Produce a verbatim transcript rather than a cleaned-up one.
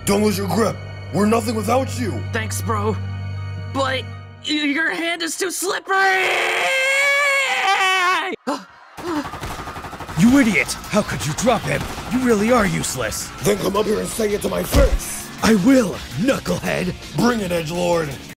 Don't lose your grip. We're nothing without you. Thanks, bro. But y- your hand is too slippery! You idiot! How could you drop him? You really are useless. Then come up here and say it to my face. I will, knucklehead. Bring it, edgelord.